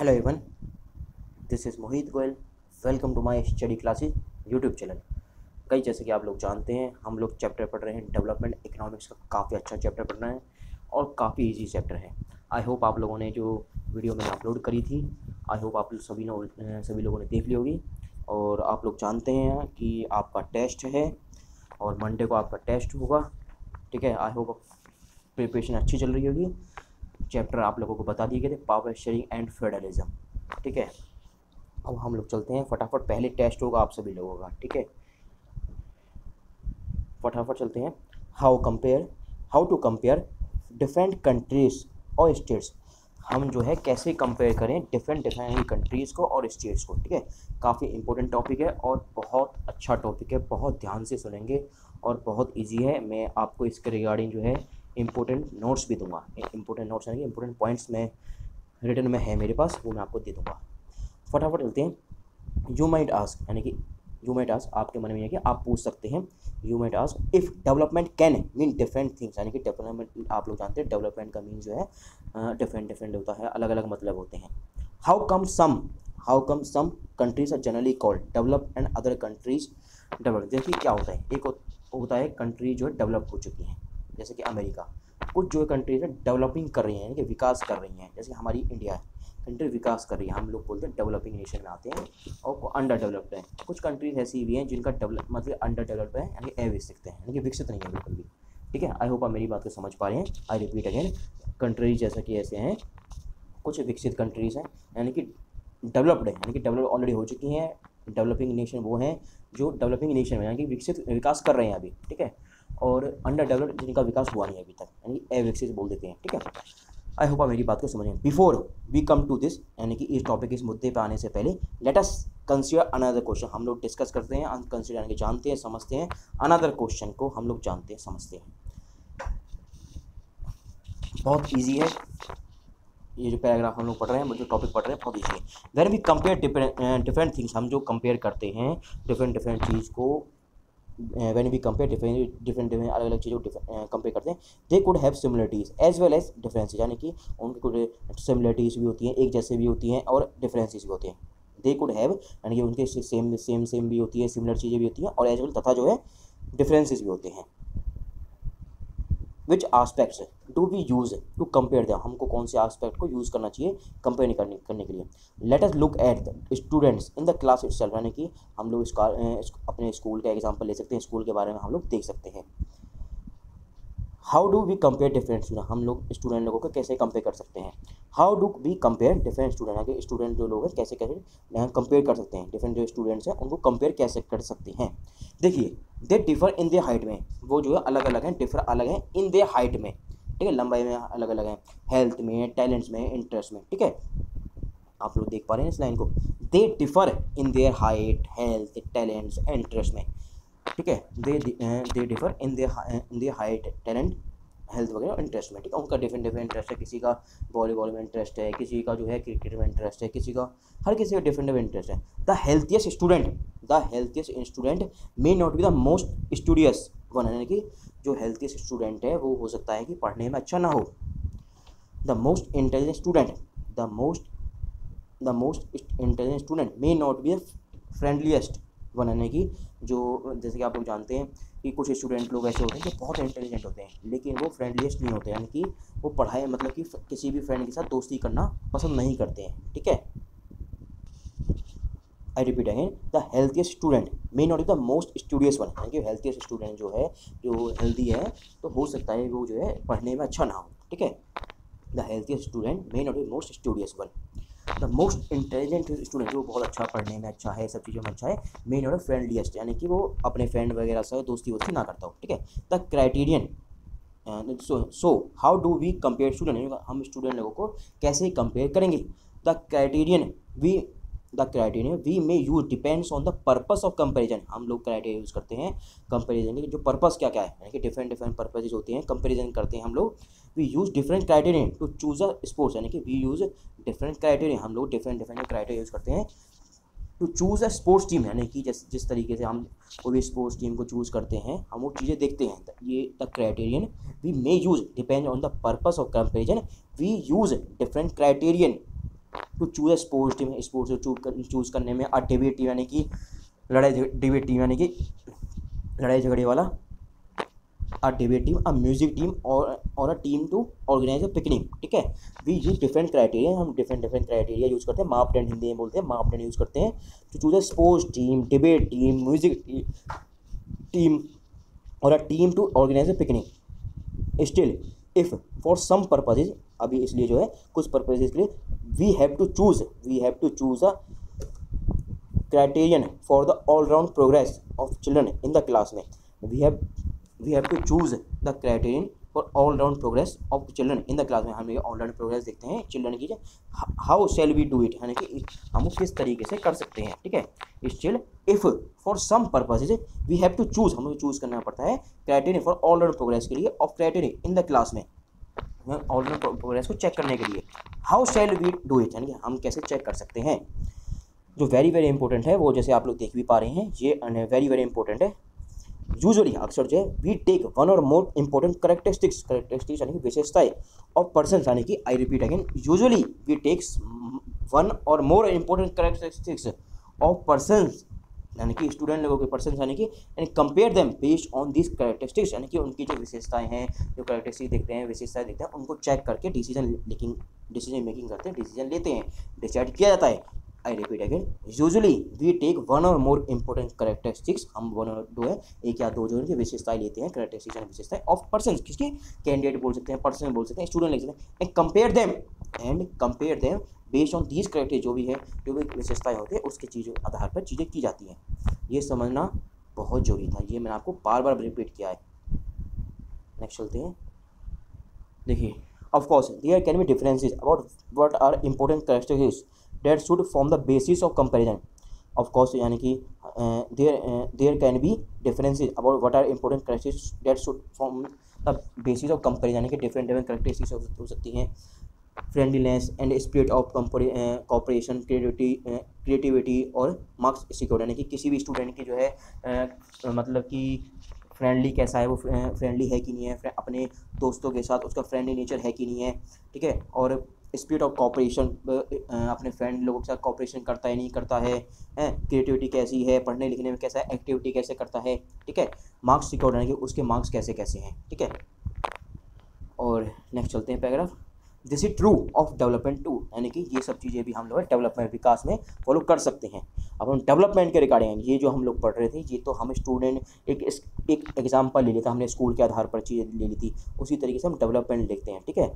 Hello everyone, this is Mohit Goyal. Welcome to my study classes YouTube channel. कई जैसे कि आप लोग जानते हैं, हम लोग चैप्टर पढ़ रहे हैं डेवलपमेंट इकोनॉमिक्स का। काफ़ी अच्छा चैप्टर पढ़ रहे हैं और काफ़ी इजी चैप्टर है। आई होप आप लोगों ने जो वीडियो मैंने अपलोड करी थी, आई होप आप सभी लोगों ने देख ली होगी। और आप लोग जानते हैं कि आपका टेस्ट है और मंडे को आपका टेस्ट होगा। ठीक है, आई होप प्रिपरेशन अच्छी चल रही होगी। चैप्टर आप लोगों को बता दिए गए थे, पावर शेयरिंग एंड फेडरलिज्म। ठीक है, अब हम लोग चलते हैं फटाफट। पहले टेस्ट होगा आप सभी लोगों का। ठीक है, फटाफट चलते हैं। How to compare different countries और स्टेट्स। हम जो है कैसे कंपेयर करें डिफरेंट कंट्रीज़ को और स्टेट्स को। ठीक है, काफ़ी इंपॉर्टेंट टॉपिक है और बहुत अच्छा टॉपिक है। बहुत ध्यान से सुनेंगे और बहुत इजी है। मैं आपको इसके रिगार्डिंग जो है इंपॉर्टेंट नोट्स भी दूंगा। इंपॉर्टेंट नोट्स यानी कि इंपॉर्टेंट पॉइंट्स में रिटर्न में है मेरे पास, वो मैं आपको दे दूंगा। फटाफट चलते हैं। यू माइट आस्क, यानी कि यू माइट आस्क, आपके मन में है कि आप पूछ सकते हैं। You might ask if development can mean different things, यानी कि डेवलपमेंट आप लोग जानते हैं डेवलपमेंट का मीन जो है डिफरेंट होता है, अलग अलग मतलब होते हैं। How come some countries are generally called develop and other countries develop. देखिए क्या होता है, एक होता है कंट्री जो है डेवलप हो चुकी हैं, जैसे कि अमेरिका। कुछ जो कंट्रीज है डेवलपिंग कर रही हैं, यानी कि विकास कर रही हैं, जैसे हमारी इंडिया है, कंट्री विकास कर रही है। हम लोग बोलते हैं डेवलपिंग नेशन में आते हैं और अंडर डेवलप्ड है। कुछ कंट्रीज ऐसी भी हैं जिनका डेवलप मतलब अंडर डेवलप्ड है, यानी अविकसित है, यानी कि विकसित नहीं है बिल्कुल भी। ठीक है, आई होप आप मेरी बात को समझ पा रहे हैं। आई रिपीट अगेन, कंट्रीज जैसा कि ऐसे हैं, कुछ विकसित कंट्रीज़ हैं यानी कि डेवलप्ड है, यानी कि डेवलप ऑलरेडी हो चुकी हैं। डेवलपिंग नेशन वो हैं जो डेवलपिंग नेशन में यानी कि विकसित विकास कर रहे हैं अभी। ठीक है, और अंडर डेवलप्ड जिनका विकास हुआ नहीं अभी तक, यानी अविकसित बोल देते हैं। ठीक है, आई होप आप मेरी बात को समझें। Before we come to this, यानी कि इस टॉपिक इस मुद्दे पे आने से पहले let us consider another question. हम लोग डिस्कस करते हैं, कंसिडर यानी कि जानते हैं, समझते हैं। अनदर क्वेश्चन को हम लोग जानते हैं, समझते हैं। बहुत ईजी है ये जो पैराग्राफ हम लोग पढ़ रहे हैं, जो टॉपिक पढ़ रहे हैं, बहुत ईजी है। When we compare different things, हम जो कंपेयर करते हैं डिफरेंट चीज़ को, वेन वी कंपेयर डिफरेंट अलग अलग चीज़ों को कंपेयर करते हैं, they could have similarities as well as differences, यानी कि उनकी कुछ सिमिलरिटीज़ भी होती हैं, एक जैसे भी होती हैं, और डिफरेंसेस भी होते हैं। दे कुड हैव यानी कि उनके सेम भी होती है, सिमिलर चीज़ें भी होती हैं, और एज वेल तथा जो है डिफरेंसेस भी होते हैं। Which aspects do we use to compare the, हमको कौन से आस्पेक्ट को यूज़ करना चाहिए कंपेयर करने के लिए। Let us look at the students in the class itself, यानी कि हम लोग अपने स्कूल का एग्जांपल ले सकते हैं, स्कूल के बारे में हम लोग देख सकते हैं। How do we compare different student, हम लोग स्टूडेंट लोगों को कैसे कंपेयर कर सकते हैं। How do we compare different student, यानी कि स्टूडेंट जो लोग हैं कैसे कैसे कंपेयर कर सकते हैं, डिफरेंट जो स्टूडेंट्स हैं उनको कंपेयर कैसे कर सकते हैं। देखिए, they differ in their height में, वो जो है अलग अलग हैं, डिफर अलग हैं इन देयर हाइट में। ठीक है, लंबाई में अलग अलग हैं, हेल्थ में, टैलेंट्स में, इंटरेस्ट में। ठीक है, आप लोग देख पा रहे हैं इस लाइन को। They differ in their height, health, talents, interest में। ठीक है, they differ in their height, talent, health वगैरह इंटरेस्ट में। ठीक है, उनका डिफरेंट इंटरेस्ट है। किसी का वॉलीबॉल में इंटरेस्ट है, किसी का जो है क्रिकेट में इंटरेस्ट है, किसी का हर किसी का डिफरेंट इंटरेस्ट है। The healthiest student may not be the most studious one, यानी कि जो हेल्थियस्ट स्टूडेंट है वो हो सकता है कि पढ़ने में अच्छा ना हो। The most intelligent student the most intelligent student may not be the friendliest one, यानी कि जो जैसे कि आप लोग जानते हैं कि कुछ स्टूडेंट लोग ऐसे होते हैं जो बहुत इंटेलिजेंट होते हैं लेकिन वो फ्रेंडलीस्ट नहीं होते, यानी कि वो पढ़ाई मतलब कि किसी भी फ्रेंड के साथ दोस्ती करना पसंद नहीं करते हैं। ठीक है, I repeat again, the healthiest student may not be the most studious one, यानी कि हेल्थियस्ट स्टूडेंट जो है, जो हेल्दी है, तो हो सकता है वो जो है पढ़ने में अच्छा ना हो। ठीक है, the healthiest student may not be most studious one. The most intelligent student, जो बहुत अच्छा पढ़ने में अच्छा है, सब चीज़ों में अच्छा है, मे नॉट फ्रेंडलीस्ट, यानी कि वो अपने फ्रेंड वगैरह से दोस्ती वोस्ती ना करता हो। ठीक है, the criterion so how do we compare student, हम स्टूडेंट लोगों को कैसे कंपेयर करेंगे। The criterion we may use depends on the purpose of comparison, हम लोग क्राइटेरिया यूज़ करते हैं कंपेरिजन के, जो पर्पस क्या क्या है, यानी कि डिफरेंट पर्पजेज होते हैं, कंपेरिजन करते हैं हम लोग। We use different criterion to choose a sports, यानी कि वी यूज़ डिफरेंट क्राइटेरिया, हम लोग डिफरेंट क्राइटेरिया यूज़ करते हैं to choose a sports team, यानी कि जिस तरीके से हम कोई भी स्पोर्ट्स टीम को चूज़ करते हैं, हम वो चीज़ें देखते हैं। ये the criterion we may use depend on the purpose of comparison, we use different criterion to choose a sports team, sports को चूज़ करने में, अ डिबेट टीम यानी कि डिबेट टीम यानी कि लड़ाई झगड़े वाला, a debate team, a music team और a team to organise a picnic, ठीक है। वी यूज डिफरेंट क्राइटेरिया, हम डिफरेंट क्राइटेरिया यूज़ करते हैं, मापदंड हिंदी में बोलते हैं, मापदंड यूज़ करते हैं to choose a sports team, debate team, music team और a team to organise a picnic. Still if for some purposes, अभी इसलिए जो है कुछ पर्पजेज के लिए we have to choose a criterion for the all round progress of children in the class में, we have to choose the criterion for all round progress of children in the class में। हम ये all round progress देखते हैं children की, how shall we do it, यानी कि हम किस तरीके से कर सकते हैं, ठीक है। Still if for some purposes we have to choose, हमें चूज करना पड़ता है criterion for all round progress के लिए, of criterion in the class में, ऑल राउंड प्रोग्रेस को चेक करने के लिए। How shall we do it, यानी कि हम कैसे चेक कर सकते हैं। जो वेरी इंपॉर्टेंट है वो जैसे आप लोग देख भी पा रहे हैं, ये वेरी इंपॉर्टेंट है। यूजुअली अक्सर जो है we take one or more important characteristics यानी कि विशेषताएं ऑफ पर्सन, यानी कि I repeat again, usually we takes one or more important characteristics of person, यानी कि स्टूडेंट लोगों के पर्सन, यानी कि compare them based on this characteristics, यानी कि उनकी जो विशेषताएं हैं, जो करेक्टरिस्टिक्स देखते हैं, विशेषताएं देखते हैं, उनको चेक करके डिसीजन मेकिंग करते हैं, डिसीजन लेते हैं, डिसाइड किया जाता है। I repeat again, usually we take one or more important characteristics, हम वन और दो है, एक या दो जो उनकी विशेषताएं लेते हैं, करेक्टरिस्टिक्स यानी विशेषताएं ऑफ पर्सन, किसकी, कैंडिडेट बोल सकते हैं, पर्सन बोल सकते हैं, स्टूडेंट लिख सकते हैं, and compare them based on these criteria, जो भी विशेषताएं होती है उसके चीज़ों आधार पर चीज़ें की जाती हैं। ये समझना बहुत जरूरी था, ये मैंने आपको बार रिपीट किया है। नेक्स्ट चलते हैं, देखिए, of course there can be differences about what are important characteristics that should form the basis of comparison. Of course, यानी कि there can be differences about what are important characteristics that should form the basis of comparison, यानी कि different characteristics हो सकती हैं, friendliness and spirit of cooperation, creativity और marks secure, यानी कि किसी भी स्टूडेंट की जो है मतलब कि फ्रेंडली कैसा है, वो फ्रेंडली है कि नहीं है, अपने दोस्तों के साथ उसका फ्रेंडली नेचर है कि नहीं है, ठीक है। और स्पिरिट ऑफ कॉपरेशन, अपने फ्रेंड लोगों के साथ कॉपरेशन करता है नहीं करता है, क्रिएटिविटी कैसी है, पढ़ने लिखने में कैसा है, एक्टिविटी कैसे करता है, ठीक है। मार्क्स सिक्योर, यानी कि उसके मार्क्स कैसे हैं, ठीक है। और नेक्स्ट चलते हैं paragraph, this is true of development too, यानी कि ये सब चीज़ें भी हम लोग डेवलपमेंट विकास में फॉलो कर सकते हैं। अब हम डेवलपमेंट के रिगार्डिंग ये जो हम लोग पढ़ रहे थे, ये तो हम स्टूडेंट एक एग्जाम्पल ले लेता, हमने स्कूल के आधार पर चीज़ें ले ली थी, उसी तरीके से हम डेवलपमेंट लिखते हैं, ठीक है।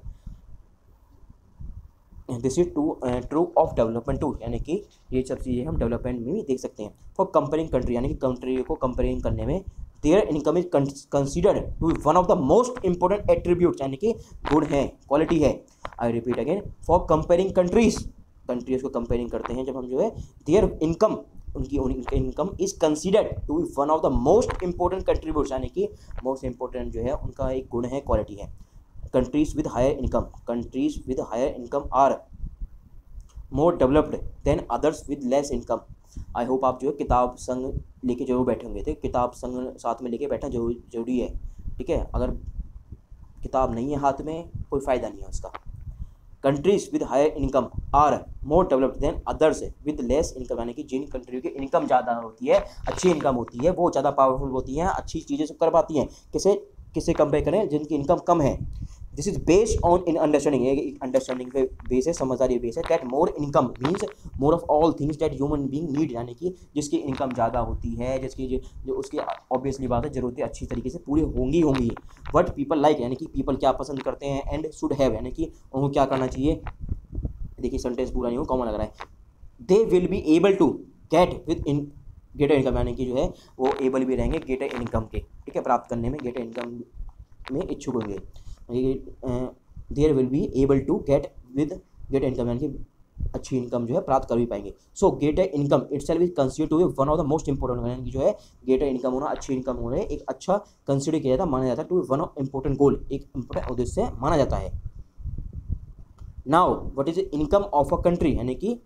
This is true of development too, यानी कि ये सब चीज़ें हम डेवलपमेंट में भी देख सकते हैं। फॉर कंपेयरिंग कंट्री, यानी कि कंट्री को कंपेयरिंग करने में, their income is considered to one of the most important attributes, यानी कि गुण है, क्वालिटी है। I repeat again, for comparing countries को कंपेयरिंग करते हैं जब हम जो है, देयर इनकम, उनकी income is considered to one of the most important contributes, यानी कि मोस्ट इंपॉर्टेंट जो है उनका एक गुण है, क्वालिटी है। countries with higher income are more developed than others with less income. I hope आप जो है किताब संग लेके जरूर बैठे होंगे थे, किताब संग साथ में लेके बैठना जरूरी है, ठीक है। अगर किताब नहीं है हाथ में कोई फ़ायदा नहीं है उसका। Countries with higher income are more developed than others with less income, यानी कि जिन कंट्री की इनकम ज़्यादा होती है, अच्छी इनकम होती है, वो ज़्यादा पावरफुल होती हैं, अच्छी चीज़ें सब कर पाती हैं। किसे कंपेयर करें, जिनकी इनकम कम है। This is based on in understanding, understanding पे बेस है, समझदारी बेस है, that more income means more of all things that human being need, यानी कि जिसकी इनकम ज़्यादा होती है, जिसकी जो उसकी ऑब्वियसली बात है ज़रूरतें अच्छी तरीके से पूरी होंगी। वट पीपल लाइक, यानी कि पीपल क्या पसंद करते हैं, एंड शुड हैव, यानी कि उनको क्या करना चाहिए। देखिए सेंटेंस पूरा नहीं हो, कॉमन लग रहा है। They will be able to get with in greater income, यानी कि जो है वो एबल भी रहेंगे ग्रेटर इनकम के, ठीक है, प्राप्त करने में, ग्रेटर इनकम में इच्छुक होंगे। There will be able to get with greater income, यानी कि अच्छी इनकम जो है प्राप्त कर भी पाएंगे। So greater income itself is considered to be one of the most important, यानी कि जो है ग्रेटर इनकम होना, अच्छी इनकम होना एक अच्छा कंसीडर किया जाता, माना जाता है, to one of important goal, एक इंपॉर्टेंट उद्देश्य माना जाता है। Now what is the income of a country, यानी कि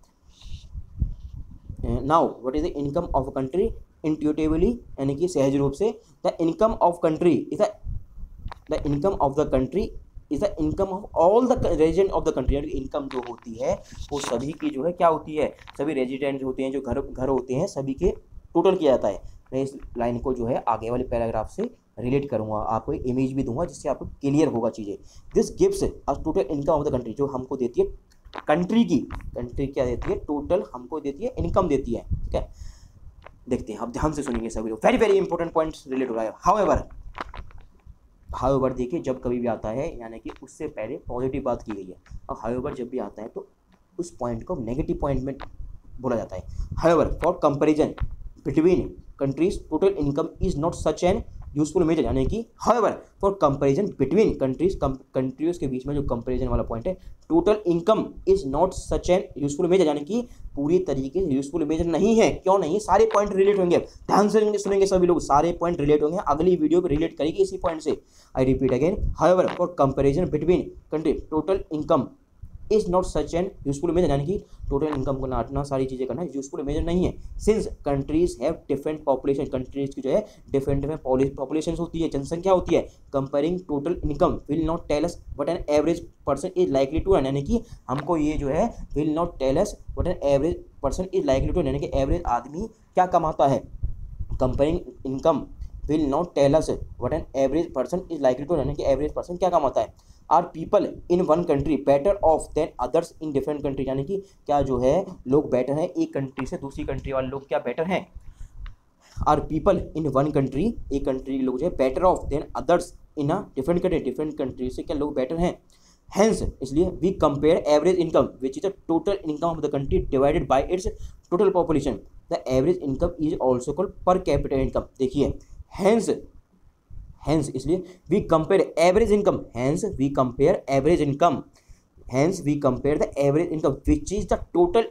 now what is the income of a country intuitively, यानी कि सहज रूप से, the income of country is the income of the country is the income of all the resident of the country, यानी income जो होती है वो सभी की जो है क्या होती है, सभी रेजिडेंट होते हैं जो घर होते हैं सभी के टोटल किया जाता है। मैं इस लाइन को जो है आगे वाले पैराग्राफ से रिलेट करूंगा, आपको एक इमेज भी दूंगा जिससे आपको क्लियर होगा चीज़ें। This gives a total income of the country, जो हमको देती है कंट्री क्या देती है, टोटल हमको देती है, इनकम देती है, ठीक है। देखते हैं, आप ध्यान से सुनेंगे सभी लोग, very very important points relate हो रहा है। हाउएवर देखिए जब कभी भी आता है यानी कि उससे पहले पॉजिटिव बात की गई है, अब हाउएवर जब भी आता है तो उस पॉइंट को नेगेटिव पॉइंट में बोला जाता है। However for comparison between countries total income is not such an useful measure, यानी कि however for comparison between countries के बीच में जो कंपैरिजन वाला पॉइंट है, total income is not such an useful measure, यानी कि पूरी तरीके से यूजफुल मेजर नहीं है। क्यों नहीं? सारे पॉइंट रिलेट होंगे, ध्यान से सुनेंगे सभी लोग, सारे पॉइंट रिलेट होंगे, अगली वीडियो भी रिलेट करेगी इसी पॉइंट से। I repeat again, however for comparison between country total income is not such an useful measure, यानी कि टोटल इनकम को नाटना, सारी चीज़ें करना यूजफुल मेजर नहीं है। Since countries have different population, countries की जो है डिफरेंट पॉपुलेशन होती है, जनसंख्या होती है। Comparing total income will not tell us what an average person is likely to earn, यानी कि हमको ये जो है will not tell us what an average person is likely to earn, यानी कि एवरेज आदमी क्या कमाता है। Comparing income will not tell us what an average person is likely to earn, यानी कि एवरेज पर्सन क्या कमाता है। Are people in one country better off than others in different country, यानी कि क्या जो है लोग बेटर हैं एक कंट्री से दूसरी कंट्री वाले लोग क्या बेटर हैं। Are people in one country, एक कंट्री के लोग जो है better off than others in a different country से क्या लोग बेटर हैं। हैंस इसलिए we compare average income which is the total income of the country divided by its total population, the average income is also called per capita income. देखिए hence इसलिए we compare average income, hence we compare average income, hence we compare the average income which is the total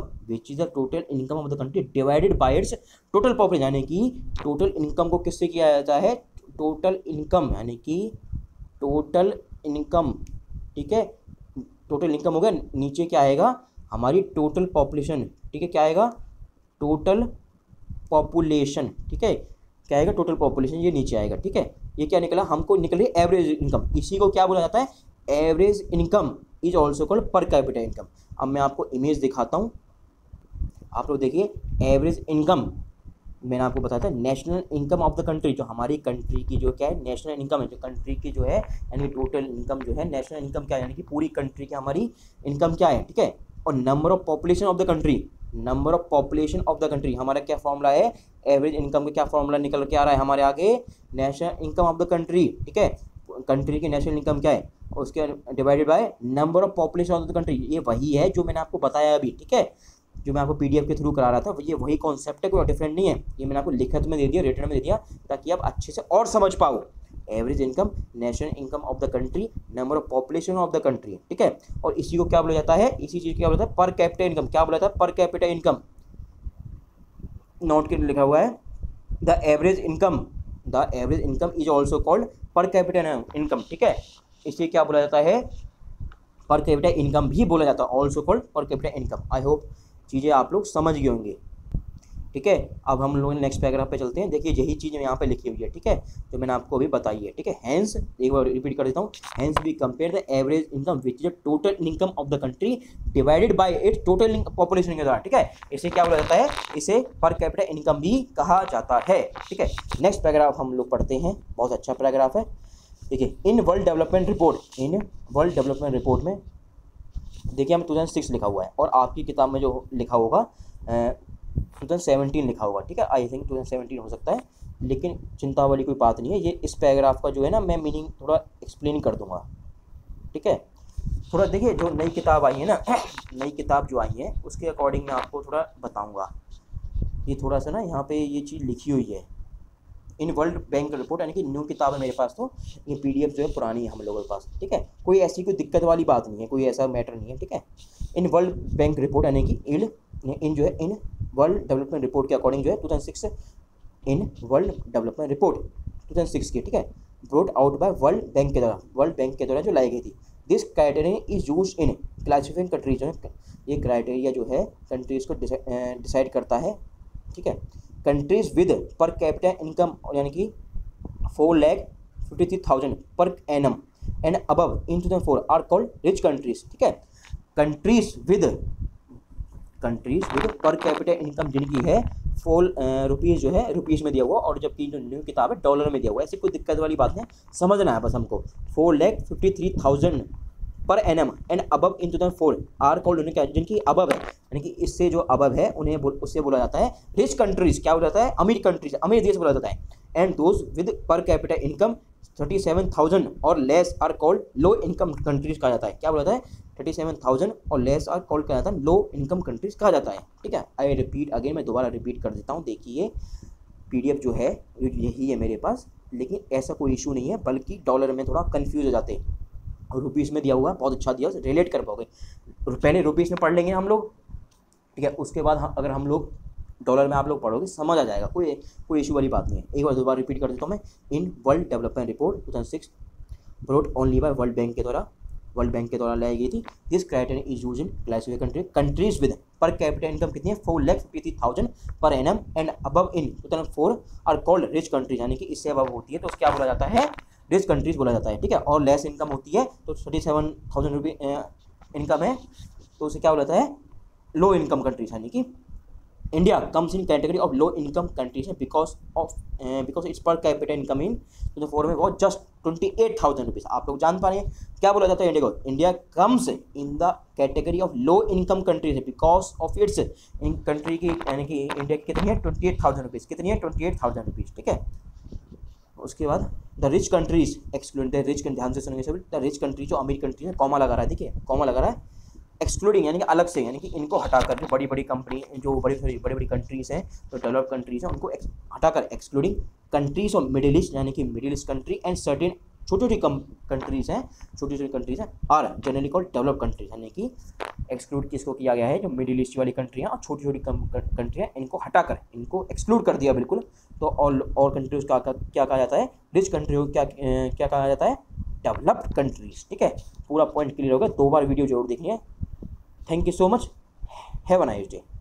income of the country divided by its total population, यानी कि total income को किससे किया जाता है, total income, यानी कि total income, ठीक है। टोटल इनकम हो गया, नीचे क्या आएगा हमारी टोटल पॉपुलेशन, ठीक है, क्या आएगा टोटल पॉपुलेशन, ठीक है, क्या आएगा टोटल पॉपुलेशन, ये नीचे आएगा, ठीक है। ये क्या निकला, हमको निकल रही एवरेज इनकम, इसी को क्या बोला जाता है, average income is also called per capita income. अब मैं आपको इमेज दिखाता हूँ, आप लोग देखिए एवरेज इनकम, मैंने आपको बताया था national income of the country, जो हमारी कंट्री की जो क्या है नेशनल इनकम है, जो कंट्री की जो है यानी टोटल इनकम जो है, नेशनल इनकम क्या है यानी कि पूरी कंट्री की हमारी इनकम क्या है, ठीक है। और number of population of the country, number of population of the country हमारा क्या फॉर्मूला है, एवरेज इनकम का क्या फॉर्मूला निकल के आ रहा है हमारे आगे, national income of the country, ठीक है। कंट्री की नेशनल इनकम क्या है, उसके divided by number of population of the country, ये वही है जो मैंने आपको बताया अभी, ठीक है, जो मैं आपको पीडीएफ के थ्रू करा रहा था, ये वही कॉन्सेप्ट है, कोई डिफरेंट नहीं है। ये मैंने आपको लिखत में दे दिया, रिटन में दे दिया, ताकि आप अच्छे से और समझ पाओ। Average income, national income of the country, number of population of the country, ठीक है। और इसी को क्या बोला जाता है, इसी चीज़ को क्या बोला जाता है, पर कैपिटा इनकम। क्या बोला जाता है, पर कैपिटा इनकम, नोट के लिखा हुआ है the average income is also called per capita income, ठीक है। इसे क्या बोला जाता है, पर कैपिटा इनकम भी बोला जाता है, also called per capita income. I hope चीज़ें आप लोग समझ गए होंगे, ठीक है। अब हम लोग नेक्स्ट पैराग्राफ पे चलते हैं। देखिए यही चीज़ यहाँ पे लिखी हुई है, ठीक है, जो मैंने आपको अभी बताई है, ठीक है। हैंस, एक बार रिपीट कर देता हूँ, hence we compare the average income which is total income of the country divided by its total population के द्वारा, ठीक है। इसे क्या बोला जाता है, इसे पर कैपिटा इनकम भी कहा जाता है, ठीक है। नेक्स्ट पैराग्राफ हम लोग पढ़ते हैं, बहुत अच्छा पैराग्राफ है। देखिए इन वर्ल्ड डेवलपमेंट रिपोर्ट में देखिए हम 2006 लिखा हुआ है, और आपकी किताब में जो लिखा होगा 2017 लिखा होगा, ठीक है। आई थिंक 2017 हो सकता है, लेकिन चिंता वाली कोई बात नहीं है। ये इस पैराग्राफ का जो है ना, मैं मीनिंग थोड़ा एक्सप्लेन कर दूंगा, ठीक है। थोड़ा देखिए जो नई किताब आई है ना, नई किताब जो आई है उसके अकॉर्डिंग मैं आपको थोड़ा बताऊँगा। ये थोड़ा सा ना यहाँ पे ये चीज़ लिखी हुई है, इन वर्ल्ड बैंक रिपोर्ट, यानी कि न्यू किताब है मेरे पास, तो ये पीडीएफ जो है पुरानी है हम लोगों के पास, ठीक है। कोई ऐसी कोई दिक्कत वाली बात नहीं है, कोई ऐसा मैटर नहीं है, ठीक है। इन वर्ल्ड बैंक रिपोर्ट यानी कि इन वर्ल्ड डेवलपमेंट रिपोर्ट के अकॉर्डिंग जो है 2006, इन वर्ल्ड डेवलपमेंट रिपोर्ट 2006 की, ठीक है, brought out by world bank के द्वारा जो लाई गई थी। This criteria is used in classifying countries, ये क्राइटेरिया जो है कंट्रीज को डिसाइड करता है, ठीक है। Countries with per capita income यानी कि 4,53,000 per annum and above in 2004 are called rich countries, ठीक है। Countries with per capita income जिनकी है रुपीज़ जो है रुपीज़ में दिया हुआ, और जबकि जो न्यू किताब है डॉलर में दिया हुआ है। ऐसी कोई दिक्कत वाली बात नहीं, समझना है बस हमको। 4,53,000 per annum and above in 2004 are called, जिनकी अबव है यानी कि इससे जो अबव है उन्हें उससे बोला जाता है रिच कंट्रीज। क्या बोला जाता है? अमीर कंट्रीज, अमीर देश बोला जाता है। And those with per capita income 37,000 और less are called low income countries कहा जाता है। क्या बोला जाता है? 37,000 और लेस आर कॉल्ड कहा जाता है लो इनकम कंट्रीज कहा जाता है, ठीक है। आई रिपीट अगेन, मैं दोबारा रिपीट कर देता हूँ। देखिए PDF जो है यही है मेरे पास, लेकिन ऐसा कोई इशू नहीं है, बल्कि डॉलर में थोड़ा कंफ्यूज हो जाते हैं और रुपीज़ में दिया हुआ है, बहुत अच्छा दिया, रिलेट कर पाओगे। पहले रुपीज़ में पढ़ लेंगे हम लोग, ठीक है, उसके बाद अगर हम लोग डॉलर में आप लोग पढ़ोगे समझ आ जाएगा, कोई इशू वाली बात नहीं है। एक बार दोबारा रिपीट कर देता हूँ मैं। In world development report 2006 brought only by world bank के द्वारा लाई गई थी। This criteria is used in classify countries with per capita income कितनी है? 4,53,000 per annum and above in 2004 are called rich countries, यानी कि इससे अबव होती है तो क्या बोला जाता है? रिच कंट्रीज बोला जाता है, ठीक है। और लेस इनकम होती है तो 37,000 रुपये इनकम है तो उसे क्या बोला जाता है? लो इनकम कंट्रीज, यानी कि India comes in category of low income countries है because its per capita income in 2004 में वो जस्ट 28,000 रुपीज़। आप लोग जान पा रहे हैं क्या बोला जाता है इंडिया को? India comes in the category of low income countries है because of its in country की, यानी कि इंडिया की कितनी है? 28,000 रुपीज़। कितनी है? 28,000 रुपीज़, ठीक है। उसके बाद the rich countries exclude the rich, ध्यान से सुनेंगे सभी। द रिच कंट्री जो अमीर कंट्री है, कॉमा लगा रहा है, देखिए कॉमा लगा रहा है, एक्सक्लूडिंग यानी कि अलग से, यानी कि इनको हटाकर जो बड़ी बड़ी कंपनी जो बड़ी कंट्रीज़ हैं जो डेवलप कंट्रीज़ हैं उनको हटाकर excluding countries of middle east, यानी कि middle east country and certain छोटी कंट्रीज़ हैं और जनरली कॉल्ड डेवलप कंट्रीज, यानी कि एक्सक्लूड किसको किया गया है? जो मिडिल ईस्ट वाली कंट्री हैं और छोटी कंट्री हैं इनको हटाकर इनको एक्सक्लूड कर दिया बिल्कुल। तो और कंट्रीज का क्या कहा जाता है? रिच कंट्री को क्या कहा जाता है? डेवलप्ड कंट्रीज, ठीक है। पूरा पॉइंट क्लियर हो गया, 2 बार वीडियो जरूर देखनी है। Thank you so much, have a nice day.